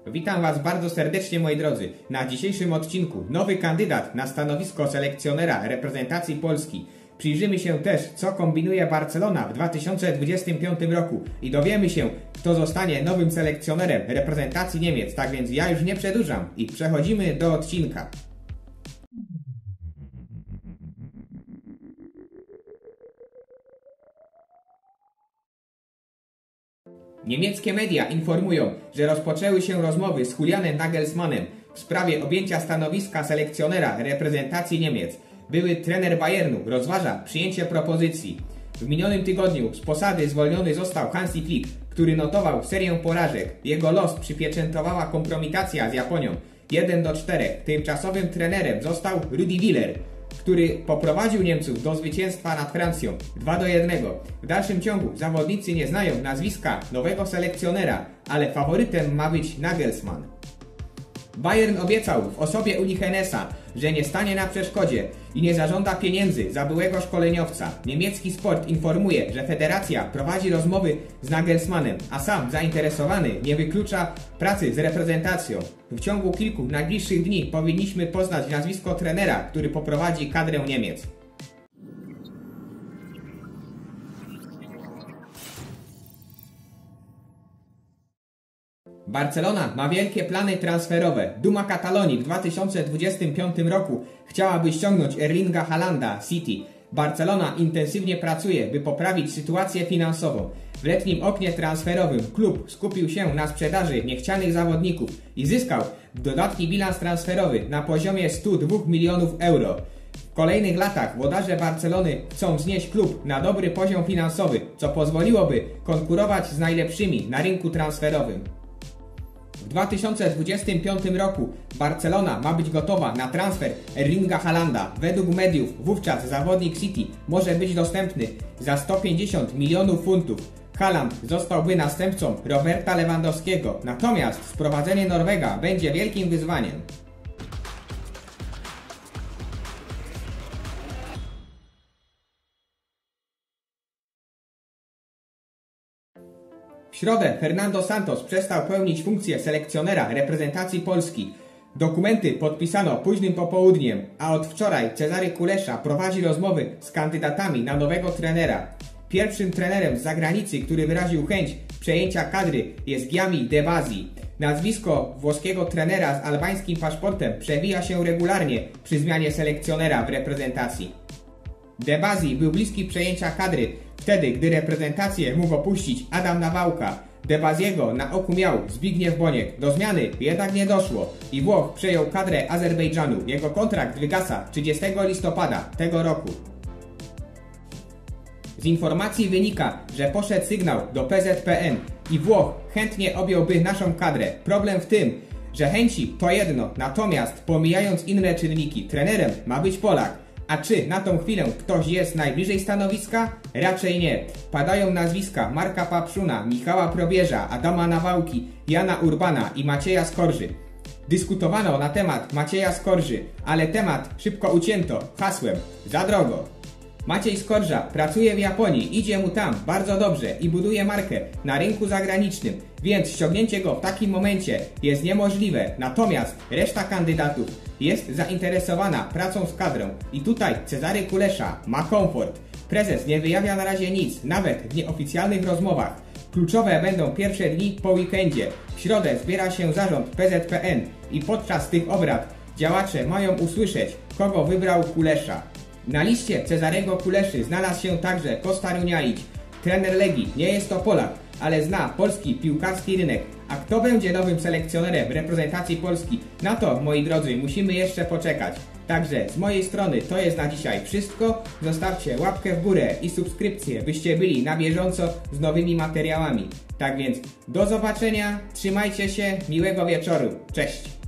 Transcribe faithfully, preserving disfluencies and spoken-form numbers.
Witam Was bardzo serdecznie, moi drodzy. Na dzisiejszym odcinku nowy kandydat na stanowisko selekcjonera reprezentacji Polski. Przyjrzymy się też, co kombinuje Barcelona w dwa tysiące dwudziestym piątym roku i dowiemy się, kto zostanie nowym selekcjonerem reprezentacji Niemiec. Tak więc ja już nie przedłużam i przechodzimy do odcinka. Niemieckie media informują, że rozpoczęły się rozmowy z Julianem Nagelsmannem w sprawie objęcia stanowiska selekcjonera reprezentacji Niemiec. Były trener Bayernu rozważa przyjęcie propozycji. W minionym tygodniu z posady zwolniony został Hansi Flick, który notował serię porażek. Jego los przypieczętowała kompromitacja z Japonią jeden do czterech. Tymczasowym trenerem został Rudi Völler, który poprowadził Niemców do zwycięstwa nad Francją dwa do jednego. W dalszym ciągu zawodnicy nie znają nazwiska nowego selekcjonera, ale faworytem ma być Nagelsmann. Bayern obiecał w osobie Uli Hoenessa, że nie stanie na przeszkodzie i nie zażąda pieniędzy za byłego szkoleniowca. Niemiecki Sport informuje, że federacja prowadzi rozmowy z Nagelsmannem, a sam zainteresowany nie wyklucza pracy z reprezentacją. W ciągu kilku najbliższych dni powinniśmy poznać nazwisko trenera, który poprowadzi kadrę Niemiec. Barcelona ma wielkie plany transferowe. Duma Katalonii w dwa tysiące dwudziestym piątym roku chciałaby ściągnąć Erlinga Haalanda City. Barcelona intensywnie pracuje, by poprawić sytuację finansową. W letnim oknie transferowym klub skupił się na sprzedaży niechcianych zawodników i zyskał dodatni bilans transferowy na poziomie stu dwóch milionów euro. W kolejnych latach włodarze Barcelony chcą wznieść klub na dobry poziom finansowy, co pozwoliłoby konkurować z najlepszymi na rynku transferowym. W dwa tysiące dwudziestym piątym roku Barcelona ma być gotowa na transfer Erlinga Haalanda. Według mediów wówczas zawodnik City może być dostępny za sto pięćdziesiąt milionów funtów. Haaland zostałby następcą Roberta Lewandowskiego, natomiast sprowadzenie Norwega będzie wielkim wyzwaniem. W środę Fernando Santos przestał pełnić funkcję selekcjonera reprezentacji Polski. Dokumenty podpisano późnym popołudniem, a od wczoraj Cezary Kulesza prowadzi rozmowy z kandydatami na nowego trenera. Pierwszym trenerem z zagranicy, który wyraził chęć przejęcia kadry, jest Gianni De Bazzi. Nazwisko włoskiego trenera z albańskim paszportem przewija się regularnie przy zmianie selekcjonera w reprezentacji. De Bazzi był bliski przejęcia kadry wtedy, gdy reprezentację mógł opuścić Adam Nawałka. De Bazziego na oku miał Zbigniew Boniek. Do zmiany jednak nie doszło i Włoch przejął kadrę Azerbejdżanu. Jego kontrakt wygasa trzydziestego listopada tego roku. Z informacji wynika, że poszedł sygnał do P Z P N i Włoch chętnie objąłby naszą kadrę. Problem w tym, że chęci to jedno, natomiast pomijając inne czynniki, trenerem ma być Polak. A czy na tą chwilę ktoś jest najbliżej stanowiska? Raczej nie. Padają nazwiska Marka Papszuna, Michała Probierza, Adama Nawałki, Jana Urbana i Macieja Skorży. Dyskutowano na temat Macieja Skorży, ale temat szybko ucięto hasłem za drogo. Maciej Skorża pracuje w Japonii, idzie mu tam bardzo dobrze i buduje markę na rynku zagranicznym, więc ściągnięcie go w takim momencie jest niemożliwe, natomiast reszta kandydatów jest zainteresowana pracą z kadrą i tutaj Cezary Kulesza ma komfort. Prezes nie wyjawia na razie nic, nawet w nieoficjalnych rozmowach. Kluczowe będą pierwsze dni po weekendzie. W środę zbiera się zarząd P Z P N i podczas tych obrad działacze mają usłyszeć, kogo wybrał Kulesza. Na liście Cezarego Kuleszy znalazł się także Kosta Runjaić. Trener Legii nie jest to Polak, ale zna polski piłkarski rynek. A kto będzie nowym selekcjonerem reprezentacji Polski? Na to, moi drodzy, musimy jeszcze poczekać. Także z mojej strony to jest na dzisiaj wszystko. Zostawcie łapkę w górę i subskrypcję, byście byli na bieżąco z nowymi materiałami. Tak więc do zobaczenia, trzymajcie się, miłego wieczoru, cześć!